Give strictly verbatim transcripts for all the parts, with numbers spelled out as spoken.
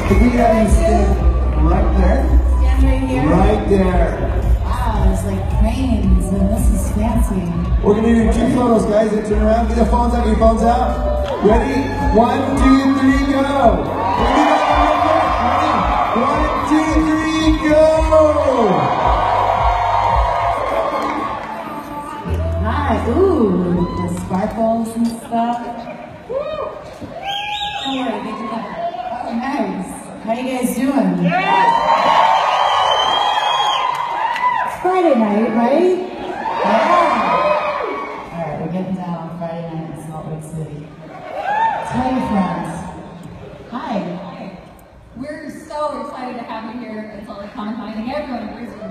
If we have you stand right there. Stand right here? Right there. Wow, there's like cranes, and this is fancy. We're gonna do two photos, guys, and turn around. Get the phones out, get your phones out. Ready? One, two, three, go. Ready? One, two, three, go. Hi, ooh, the sparkles and stuff. Don't worry, they do that. Oh, nice. How you guys doing? It's Friday night, right? Yeah. All right, we're getting down on Friday night in Salt Lake City. Tell your friends. Hi. Hi. We're so excited to have you here at Salt Lake Comic Con. I think everyone agrees with me.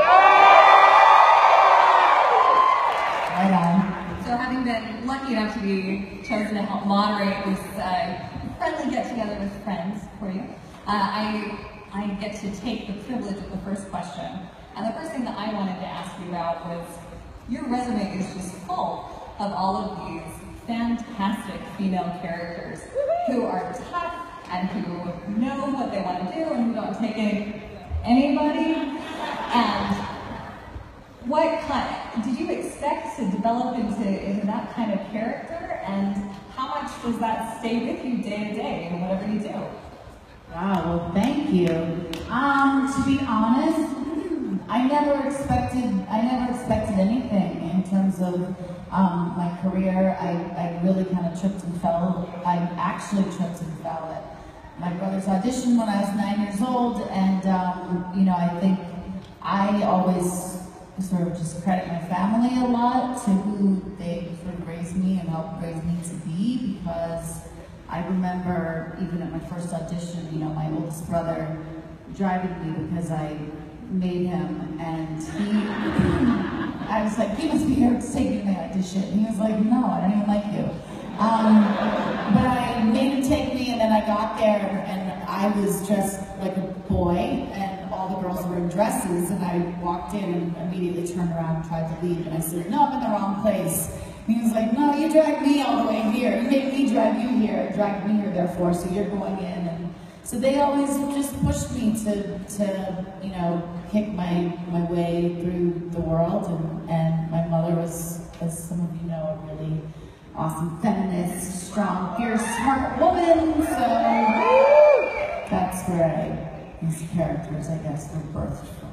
Right on. So having been lucky enough to be chosen to help moderate this uh, friendly get-together with friends for you, uh, I, I get to take the privilege of the first question. And the first thing that I wanted to ask you about was, your resume is just full of all of these fantastic female characters who are tough and who know what they want to do and who don't take any, anybody. And what kind, did you expect to develop into, into that kind of character? And how much does that stay with you day to day in whatever you do? Wow, well, thank you. Um, to be honest, I never expected, I never expected anything in terms of um, my career. I, I really kind of tripped and fell. I actually tripped and fell at my brother's audition when I was nine years old, and um, you know, I think I always sort of just credit my family a lot to who they sort of raised me and helped raise me to be, because I remember even at my first audition, you know, my oldest brother driving me because I made him, and he, I was like, he must be here to take me to my audition. And he was like, no, I don't even like you. Um, but I made him take me, and then I got there, and I was dressed like a boy, and all the girls were in dresses, and I walked in and immediately turned around and tried to leave, and I said, no, I'm in the wrong place. And he was like, no, you dragged me all the way here. You made me drag you here, dragged me here, therefore, so you're going in. And so they always just pushed me to, to you know, kick my, my way through the world, and, and my mother was, as some of you know, a really awesome feminist, strong, fierce, smart woman, so that's where I, these characters, I guess, were birthed from.